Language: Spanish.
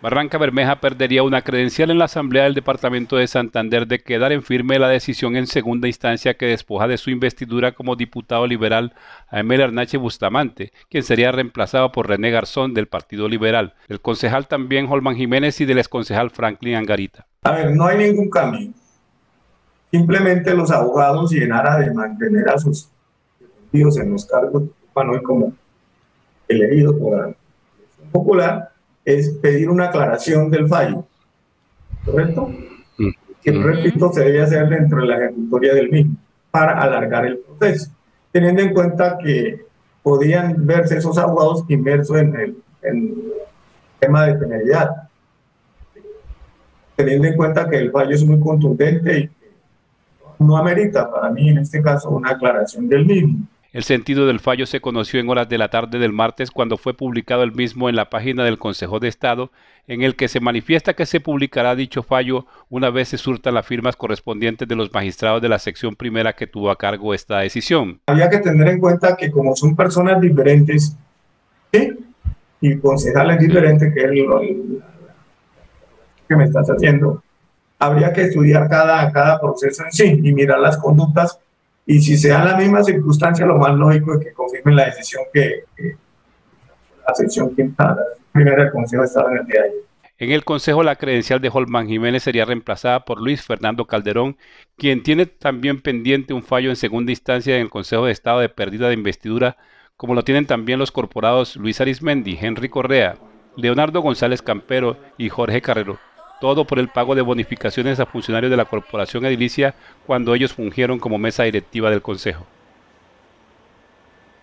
Barranca Bermeja perdería una credencial en la Asamblea del Departamento de Santander de quedar en firme la decisión en segunda instancia que despoja de su investidura como diputado liberal a Emel Arnache Bustamante, quien sería reemplazado por René Garzón del Partido Liberal, del concejal también Holman Jiménez y del exconcejal Franklin Angarita. A ver, no hay ningún cambio. Simplemente los abogados, y en aras de mantener a sus defendidos en los cargos que ocupan hoy como elegidos por la elección popular, es pedir una aclaración del fallo, ¿correcto? Que, repito, se debe hacer dentro de la ejecutoria del mismo para alargar el proceso, teniendo en cuenta que podían verse esos abogados inmersos en el tema de penalidad, teniendo en cuenta que el fallo es muy contundente y que no amerita para mí en este caso una aclaración del mismo. El sentido del fallo se conoció en horas de la tarde del martes cuando fue publicado el mismo en la página del Consejo de Estado, en el que se manifiesta que se publicará dicho fallo una vez se surtan las firmas correspondientes de los magistrados de la sección primera que tuvo a cargo esta decisión. Había que tener en cuenta que como son personas diferentes, ¿sí? Y concejales diferentes, que es el que me estás haciendo, habría que estudiar cada proceso en sí y mirar las conductas, y si se dan la misma circunstancia, lo más lógico es que confirmen la decisión que la sección quinta, la primera del Consejo de Estado en el día de ayer. En el Consejo, la credencial de Holman Jiménez sería reemplazada por Luis Fernando Calderón, quien tiene también pendiente un fallo en segunda instancia en el Consejo de Estado de pérdida de investidura, como lo tienen también los corporados Luis Arismendi, Henry Correa, Leonardo González Campero y Jorge Carrero, todo por el pago de bonificaciones a funcionarios de la Corporación Edilicia cuando ellos fungieron como mesa directiva del Consejo.